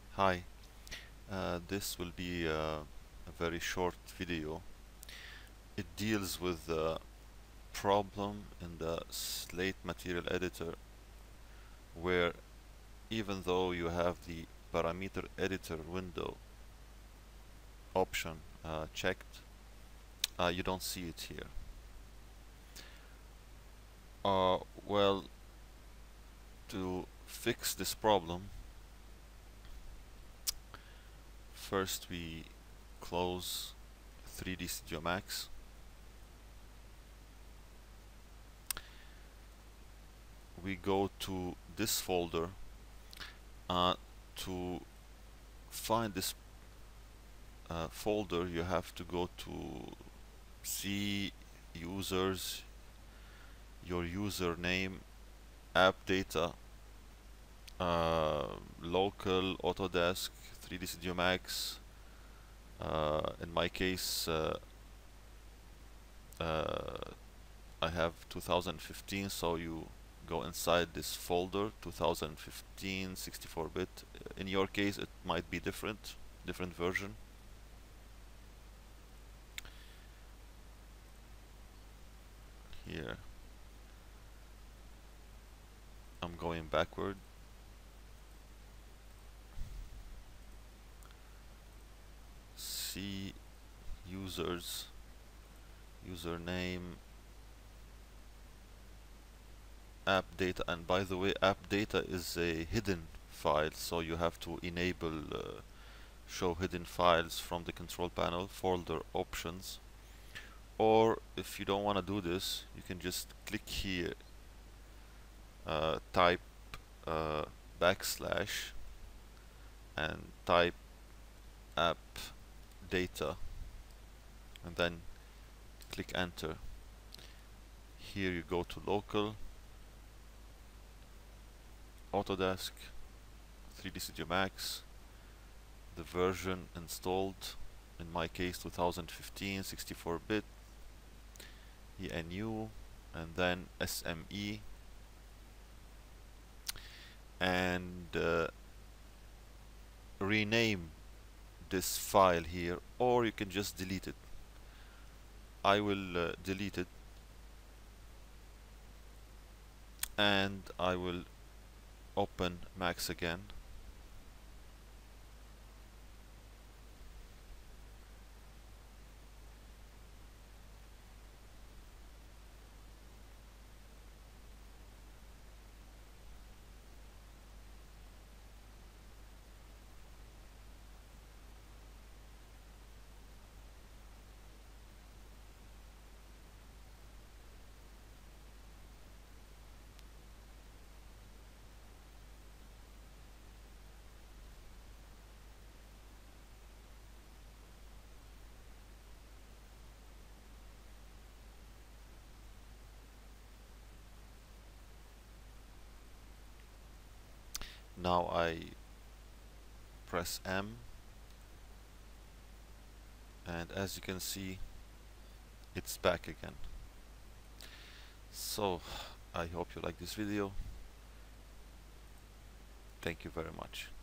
Hi, this will be a very short video. It deals with the problem in the Slate material editor where even though you have the parameter editor window option checked, you don't see it here. Well, to fix this problem, first we close 3D Studio Max. We go to this folder. To find this folder, you have to go to C users, your username, app data, local, Autodesk, 3D Studio Max. In my case, I have 2015, so you go inside this folder 2015 64-bit. In your case it might be different version. Here I'm going backward. See users, username, app data, and by the way, app data is a hidden file, so you have to enable show hidden files from the control panel, folder options. Or if you don't want to do this, you can just click here, type backslash and type app data and then click enter. Here you go to local, Autodesk, 3D Studio Max, the version installed, in my case 2015 64-bit, ENU, and then SME, and rename this file here, or you can just delete it. I will delete it, and I will open Max again. Now I press M, and as you can see, it's back again. So I hope you like this video. Thank you very much.